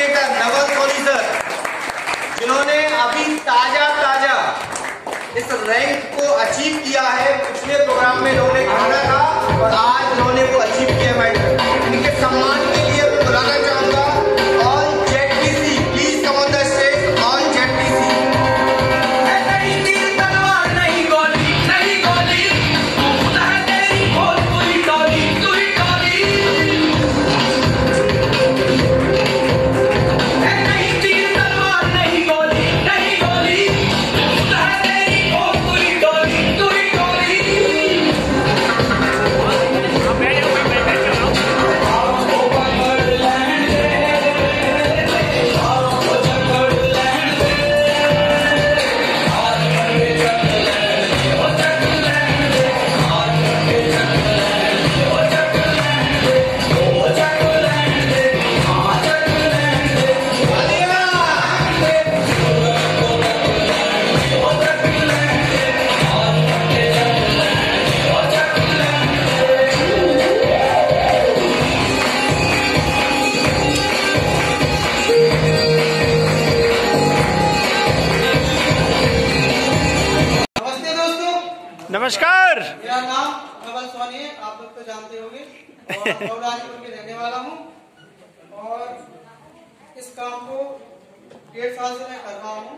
Creator Naval Soni sir, जिन्होंने अभी ताजा इस रैंक को अचीव किया है। पिछले प्रोग्राम में इन्होंने खाना था और आज इन्होंने वो अचीव किया है। इनके सम्मान के लिए मैं बुलाना चाहूंगा all ZPC, please come on the stage, all ZPC. नमस्कार, मेरा नाम नवल सोनी है, आप लोग तो जानते होंगे और मौलानीपुर के रहने वाला हूँ और इस काम को 1.5 साल से मैं कर रहा हूँ।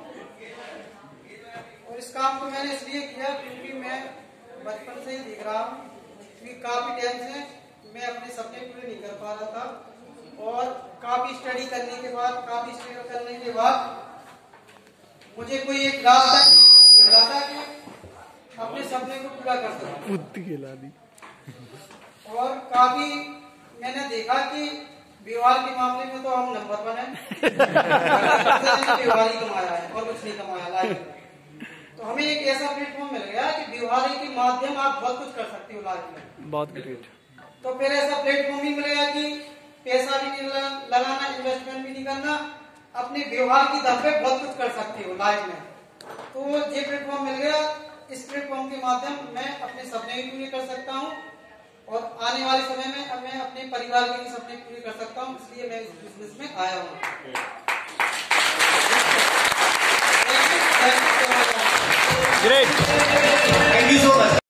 और इस काम को मैंने इसलिए किया क्योंकि मैं बचपन से ही देख रहा हूँ कि काफी टाइम से मैं अपने सपने पूरे नहीं कर पा रहा था और काफी स्टडी करने के बाद, काफी स्टडी करने के बाद मुझे कोई एक रास्ता मिल रहा था कि अपने सपने को पूरा कर सकूं। और काफी मैंने देखा कि विवाह के मामले में तो हम नंबर 1 है। विवाह ही कमाया है और कुछ नहीं कमाया लाइफ में। तो हमें एक ऐसा प्लेटफॉर्म मिल गया कि विवाह के माध्यम आप बहुत कुछ कर सकते हो लाइफ में। बहुत ग्रेट। तो फिर ऐसा प्लेटफॉर्म भी मिलेगा कि पैसा भी नहीं लगाना, इन्वेस्टमेंट भी नहीं करना, अपने व्यवहार की दम पे बहुत कुछ कर सकते हो लाइफ में। तो ये प्लेटफॉर्म मिल गया। इस प्लेटफॉर्म के माध्यम मैं अपने सपने भी पूरे कर सकता हूँ और आने वाले समय में मैं अपने परिवार के भी सपने पूरे कर सकता हूँ, इसलिए मैं इस बिजनेस में आया हूँ। Great, thank you so much.